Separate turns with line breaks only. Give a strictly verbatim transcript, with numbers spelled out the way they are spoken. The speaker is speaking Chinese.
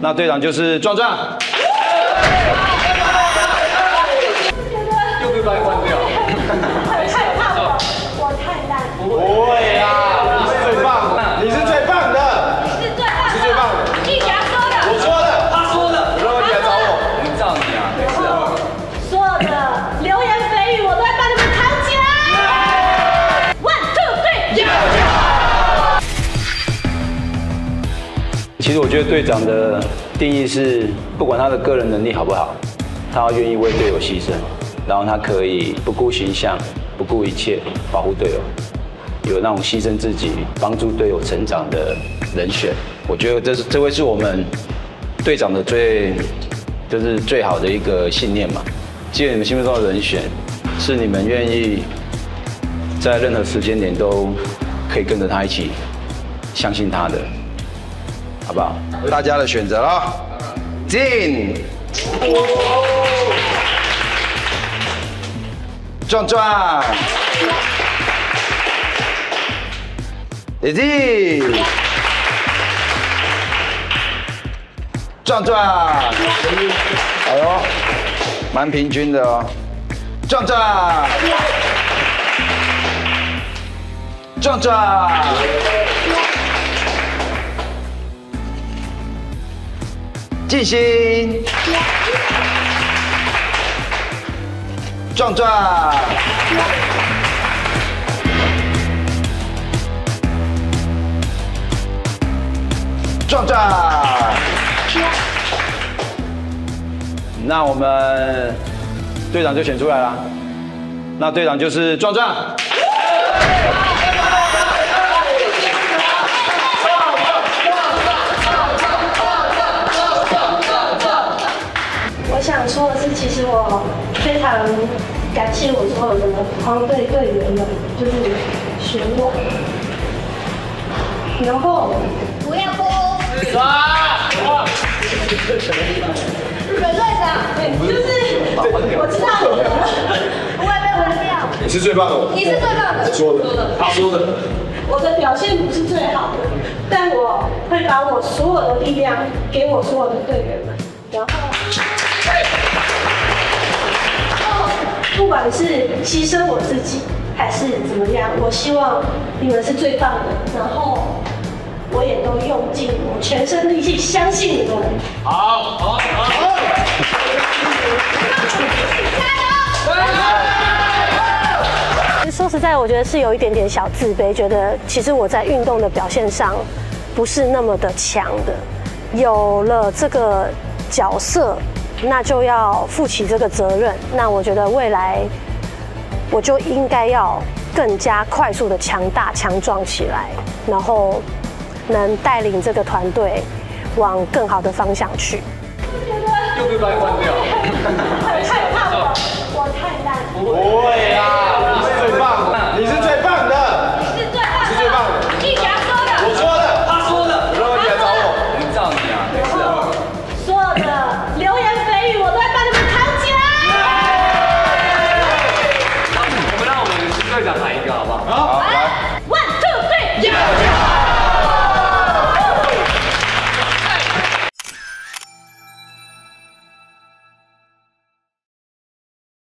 那队长就是壮壮。
又被把你换掉。
太胖了，我太烂。
不会啦，你是最棒的，你是最棒的，
是最棒的，
是最棒的。
一翔说的，
我说的，
他说的，
有任何问题来找我。
我们罩你啊，没事啊。
所有的流言蜚语我都会帮你们扛起来。One two three，
其实我觉得队长的定义是，不管他的个人能力好不好，他要愿意为队友牺牲，然后他可以不顾形象、不顾一切保护队友，有那种牺牲自己、帮助队友成长的人选。我觉得这是这会是我们队长的最就是最好的一个信念嘛。既然你们心目中的人选是你们愿意在任何时间点都可以跟着他一起相信他的。好不好？大家的选择了，进。壮壮，也进。壮壮，哎呦，蛮平均的哦。壮壮，壮壮。静心，壮壮，壮壮。那我们队长就选出来了，那队长就是壮壮。
我想说的是，其实我非常感谢我所有的黄队队员们，就是选我。然后不要播。啊！葛队长，就是我知道你的，不会被换掉。
你是最棒的，
你是最棒的。
说的，他说的。
我的表现不是最好的，但我会把我所有的力量给我所有的队员们，然后。不管是牺牲我自己还是怎么样，我希望你们是最棒的，然后我也都用尽我全身力气相信你们。
好，好，好，
加油！说实在，我觉得是有一点点小自卑，觉得其实我在运动的表现上不是那么的强的，有了这个角色。那就要负起这个责任。那我觉得未来我就应该要更加快速的强大、强壮起来，然后能带领这个团队往更好的方向去。
又被把你换掉。
太胖了，我太烂。
不会啦，你是最棒的，你是最棒的，
你是最棒的，
是最棒的。
一翔说的，
我说的，
他说的，
有任何问题来找我。
我们罩你啊，没事啊。
所有的流言蜚语我都会帮你们扛起来。
我们让我们的新队长喊一个好不好？
好，来
，One two three。